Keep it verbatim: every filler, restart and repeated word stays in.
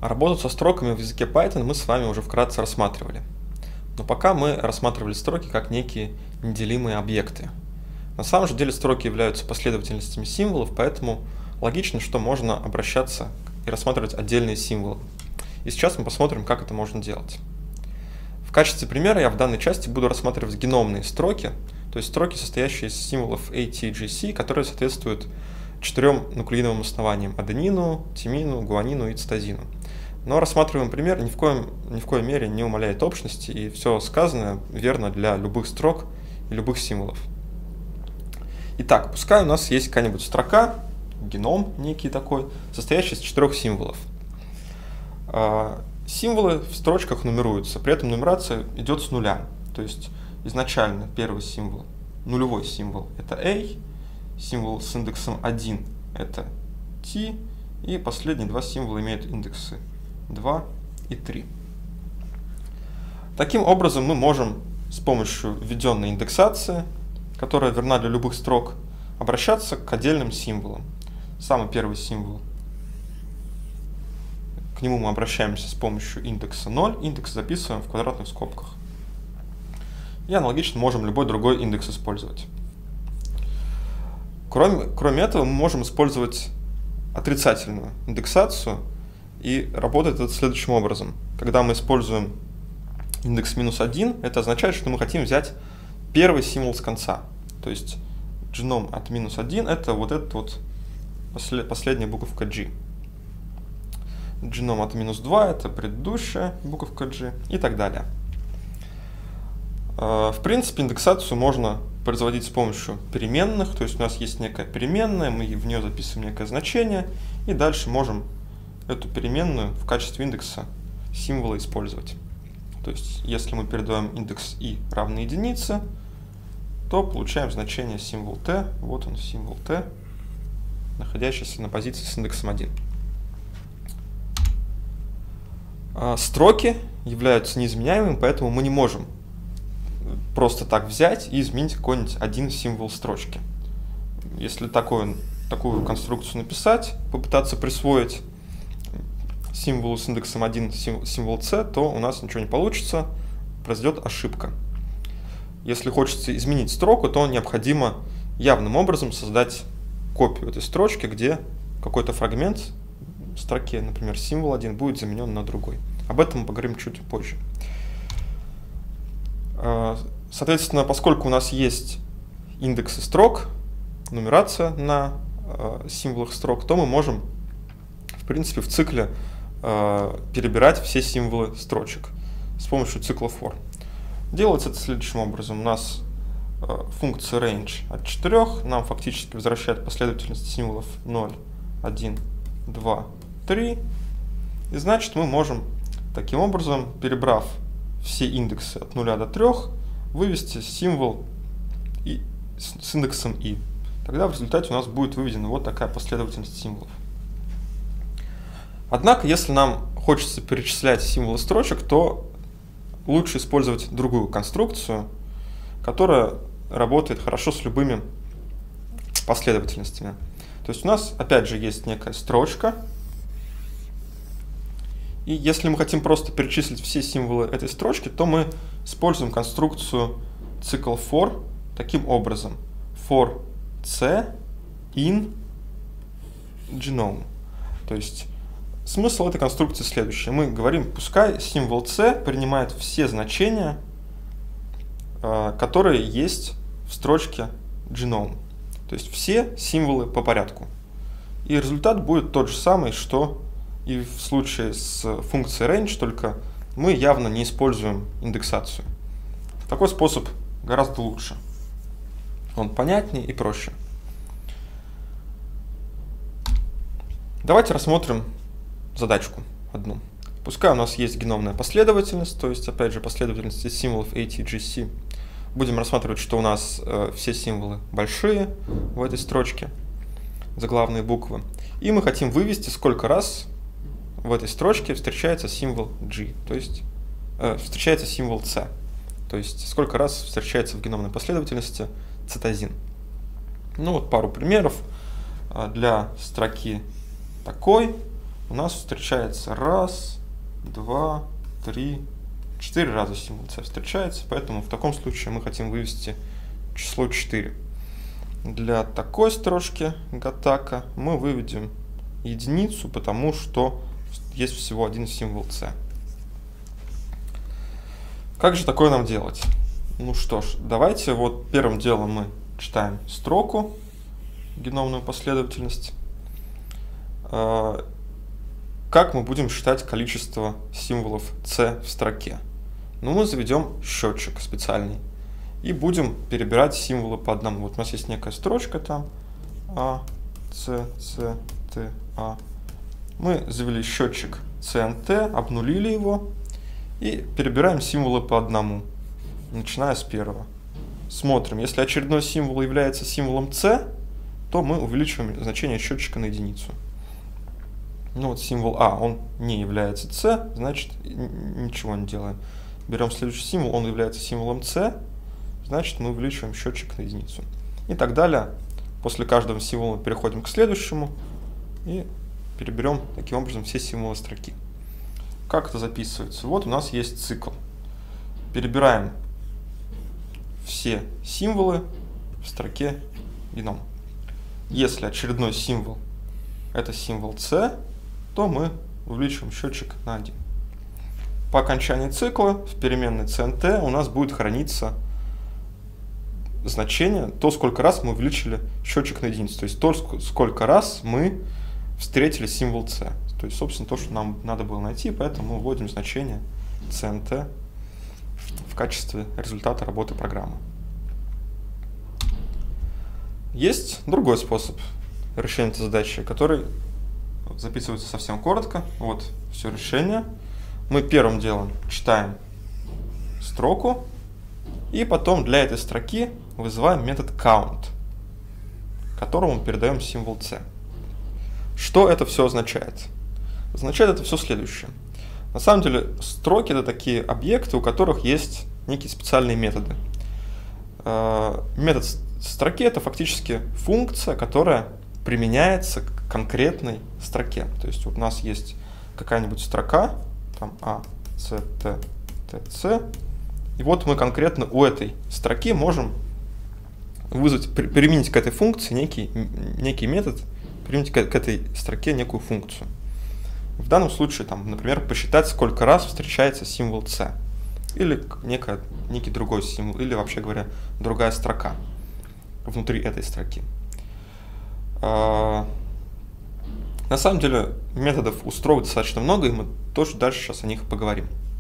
Работу со строками в языке Python мы с вами уже вкратце рассматривали. Но пока мы рассматривали строки как некие неделимые объекты. На самом же деле строки являются последовательностями символов, поэтому логично, что можно обращаться и рассматривать отдельные символы. И сейчас мы посмотрим, как это можно делать. В качестве примера я в данной части буду рассматривать геномные строки, то есть строки, состоящие из символов A, T, G, C, которые соответствуют четырем нуклеиновым основаниям – аденину, тимину, гуанину и цитозину. Но рассматриваемый пример ни в коем, ни в коей мере не умаляет общности, и все сказанное верно для любых строк и любых символов. Итак, пускай у нас есть какая-нибудь строка, геном некий такой, состоящий из четырех символов. Символы в строчках нумеруются, при этом нумерация идет с нуля. То есть изначально первый символ, нулевой символ – это A, символ с индексом один – это T, и последние два символа имеют индексы два и три. Таким образом мы можем с помощью введенной индексации, которая верна для любых строк, обращаться к отдельным символам. Самый первый символ, к нему мы обращаемся с помощью индекса ноль, индекс записываем в квадратных скобках. И аналогично можем любой другой индекс использовать. Кроме, кроме этого мы можем использовать отрицательную индексацию, и работает это следующим образом. Когда мы используем индекс минус один, это означает, что мы хотим взять первый символ с конца. То есть геном от минус один это вот эта вот послед, последняя буковка G. Геном от минус два это предыдущая буковка G и так далее. В принципе, индексацию можно производить с помощью переменных, то есть у нас есть некая переменная, мы в нее записываем некое значение, и дальше можем эту переменную в качестве индекса символа использовать. То есть, если мы передаем индекс i равный единице, то получаем значение символ t, вот он символ t, находящийся на позиции с индексом один. Строки являются неизменяемыми, поэтому мы не можем просто так взять и изменить какой-нибудь один символ строчки. Если такую, такую конструкцию написать, попытаться присвоить символу с индексом один символ c, то у нас ничего не получится, произойдет ошибка. Если хочется изменить строку, то необходимо явным образом создать копию этой строчки, где какой-то фрагмент в строке, например, символ один, будет заменен на другой. Об этом мы поговорим чуть позже. Соответственно, поскольку у нас есть индексы строк, нумерация на символах строк, то мы можем, в принципе, в цикле перебирать все символы строчек с помощью цикла for. Делается это следующим образом. У нас функция range от четырёх нам фактически возвращает последовательность символов ноль, один, два, три. И значит, мы можем таким образом, перебрав все индексы от нуля до трёх, вывести символ и, с индексом i. Тогда в результате у нас будет выведена вот такая последовательность символов. Однако, если нам хочется перечислять символы строчек, то лучше использовать другую конструкцию, которая работает хорошо с любыми последовательностями. То есть у нас опять же есть некая строчка, и если мы хотим просто перечислить все символы этой строчки, то мы используем конструкцию цикл for таким образом. For c in genome. То есть смысл этой конструкции следующий. Мы говорим, пускай символ c принимает все значения, которые есть в строчке genome. То есть все символы по порядку. И результат будет тот же самый, что и в случае с функцией range, только мы явно не используем индексацию. Такой способ гораздо лучше. Он понятнее и проще. Давайте рассмотрим задачку одну. Пускай у нас есть геномная последовательность, то есть опять же последовательность из символов A, T, G, C. Будем рассматривать, что у нас э, все символы большие в этой строчке, заглавные буквы. И мы хотим вывести, сколько раз в этой строчке встречается символ G, то есть э, встречается символ C. То есть сколько раз встречается в геномной последовательности цитозин. Ну вот пару примеров. Для строки такой у нас встречается раз, два, три, четыре раза символ c встречается, поэтому в таком случае мы хотим вывести число четыре. Для такой строчки гатака мы выведем единицу, потому что есть всего один символ c. Как же такое нам делать? Ну что ж, давайте вот первым делом мы читаем строку, геномную последовательность. Как мы будем считать количество символов c в строке? Ну, мы заведем счетчик специальный и будем перебирать символы по одному. Вот у нас есть некая строчка там А, С, С, Т, А. Мы завели счетчик си эн ти, обнулили его и перебираем символы по одному, начиная с первого. Смотрим, если очередной символ является символом c, то мы увеличиваем значение счетчика на единицу. Ну вот символ А, он не является c, значит ничего не делаем. Берем следующий символ, он является символом c, значит мы увеличиваем счетчик на единицу. И так далее. После каждого символа мы переходим к следующему и переберем таким образом все символы строки. Как это записывается? Вот у нас есть цикл. Перебираем все символы в строке геном. Если очередной символ это символ c, то мы увеличиваем счетчик на один. По окончании цикла в переменной си эн ти у нас будет храниться значение, то, сколько раз мы увеличили счетчик на единицу, то есть то, сколько раз мы встретили символ c. То есть, собственно, то, что нам надо было найти, поэтому мы вводим значение си эн ти в качестве результата работы программы. Есть другой способ решения этой задачи, который записывается совсем коротко. Вот все решение. Мы первым делом читаем строку, и потом для этой строки вызываем метод count, которому передаем символ c. Что это все означает? Означает это все следующее. На самом деле строки это такие объекты, у которых есть некие специальные методы. Метод строки это фактически функция, которая применяется к конкретной строке. То есть вот у нас есть какая-нибудь строка, там А, С, Т, Т, С, и вот мы конкретно у этой строки можем вызвать, применить к этой функции некий, некий метод, применить к, к этой строке некую функцию. В данном случае, там, например, посчитать, сколько раз встречается символ c, или некая, некий другой символ, или, вообще говоря, другая строка внутри этой строки. На самом деле методов у строк достаточно много, и мы тоже дальше сейчас о них поговорим.